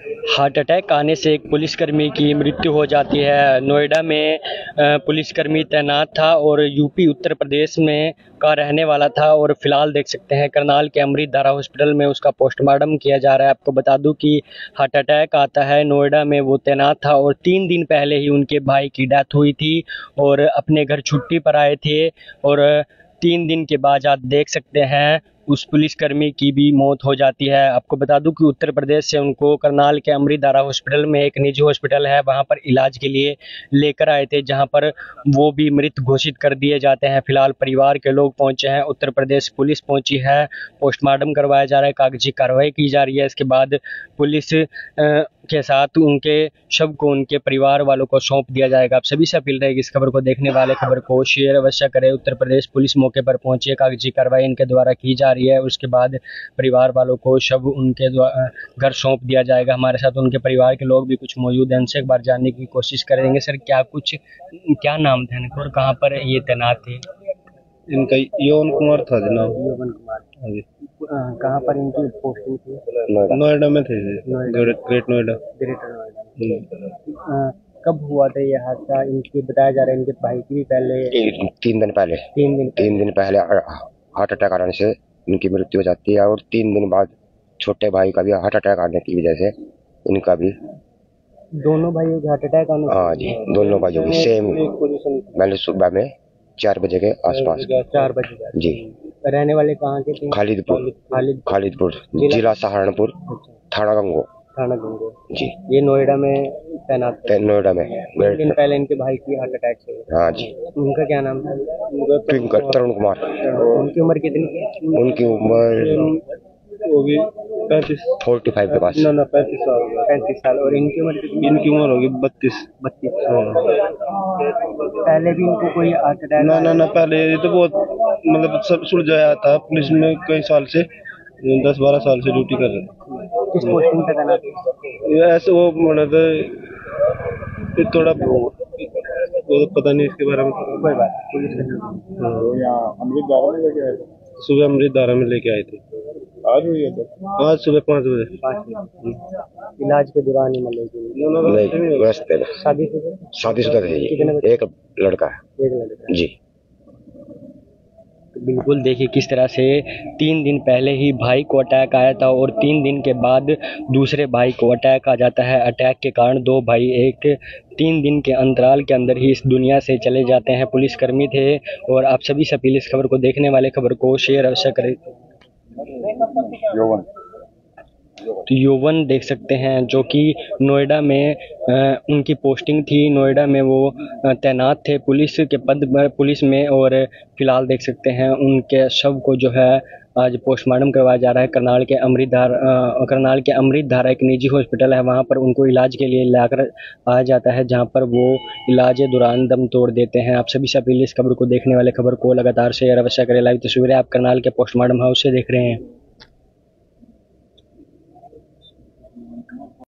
Heart attack आने से एक पुलिसकर्मी की मृत्यु हो जाती है। नोएडा में पुलिसकर्मी तैनात था और यूपी उत्तर प्रदेश में का रहने वाला था और फिलहाल देख सकते हैं करनाल के अमृतधारा हॉस्पिटल में उसका पोस्टमार्टम किया जा रहा है। आपको बता दूं कि हार्ट अटैक आता है, नोएडा में वो तैनात था और 3 दिन पहले ही उनके भाई की डेथ हुई थी और अपने घर छुट्टी पर आए थे और 3 दिन के बाद आप देख सकते हैं उस पुलिसकर्मी की भी मौत हो जाती है। आपको बता दूं कि उत्तर प्रदेश से उनको करनाल के अमृतधारा हॉस्पिटल में, एक निजी हॉस्पिटल है, वहां पर इलाज के लिए लेकर आए थे, जहां पर वो भी मृत घोषित कर दिए जाते हैं। फिलहाल परिवार के लोग पहुंचे हैं, उत्तर प्रदेश पुलिस पहुंची है, पोस्टमार्टम करवाया जा रहा है, कागजी कार्रवाई की जा रही है। इसके बाद पुलिस के साथ उनके शव को उनके परिवार वालों को सौंप दिया जाएगा। आप सभी से अपील रहेगी इस खबर को देखने वाले खबर को शेयर अवश्य करें। उत्तर प्रदेश पुलिस मौके पर पहुंची है, कागजी कार्रवाई इनके द्वारा की जा रही है। उसके बाद परिवार वालों को शव उनके घर सौंप दिया जाएगा। हमारे साथ उनके परिवार के लोग भी कुछ मौजूद हैं, उनसे एक बार जानने की कोशिश करेंगे। सर, क्या नाम था इनका और कहाँ पर ये तैनात थे? इनका यौवन कुमार था जनाब। यौवन कुमार। हाँ जी। कहाँ पर इनकी पोस्टिंग थी? नोएडा में थे जी। ग्रेट नोएडा। ग्रेटर नोएडा। कब हुआ था ये हादसा? इनकी बताया जा रहा है इनके भाई की भी पहले 3 दिन पहले हार्ट अटैक आने से इनकी मृत्यु हो जाती है और 3 दिन बाद छोटे भाई का भी हार्ट अटैक आने की वजह से इनका भी। दोनों भाइयों के हार्ट अटैक आने? हाँ जी, दोनों भाइयों की सेम। मैंने सुबह में 4 बजे के आसपास। 4 बजे जी। रहने वाले कहाँ के थे? खालिदपुर, जिला सहारनपुर, थाना गंगो। थाना गंगो जी। ये नोएडा में तैनात थे? नोएडा में। 3 दिन पहले इनके भाई की हार्ट अटैक से। हाँ जी। उनका क्या नाम था? तरुण कुमार। उनकी उम्र कितनी थी? उनकी उम्र होगी 35 45 के पास। ना 35 साल। 35 साल। और इनकी उम्र कितनी? इनकी उम्र होगी 32। पहले भी इनको कोई हार्ट अटैक? ना पहले ये तो बहुत मतलब सब सुलझाया था पुलिस में कई साल से, 10-12 साल से ड्यूटी कर रहे थे। किस पोस्टिंग पे तैनात थे? ऐसे वो मतलब थोड़ा वो तो पता नहीं इसके बारे में। कोई बात नहीं। अमृतधारा में लेके आए थे। सुबह अमृतधारा में लेके आए थे। आज हुई है? आज सुबह 5 बजे। इलाज के दौरान ही मतलब रास्ते में शादीशुदा थे जी। एक लड़का है जी। बिल्कुल, देखिए किस तरह से 3 दिन पहले ही भाई को अटैक आया था और 3 दिन के बाद दूसरे भाई को अटैक आ जाता है। अटैक के कारण 2 भाई 3 दिन के अंतराल के अंदर ही इस दुनिया से चले जाते हैं। पुलिसकर्मी थे और आप सभी से अपील इस खबर को देखने वाले खबर को शेयर अवश्य करें। तो यौवन देख सकते हैं जो कि नोएडा में उनकी पोस्टिंग थी, नोएडा में वो तैनात थे पुलिस के पद पर पुलिस में। और फिलहाल देख सकते हैं उनके शव को जो है आज पोस्टमार्टम करवाया जा रहा है। करनाल के अमृतधारा एक निजी हॉस्पिटल है, वहाँ पर उनको इलाज के लिए लाकर आया जाता है, जहाँ पर वो इलाज के दौरान दम तोड़ देते हैं। आप सभी से अपील इस खबर को देखने वाले खबर को लगातार शेयर अवश्य करें। लाइव तस्वीरें आप करनाल के पोस्टमार्टम हाउस से देख रहे हैं।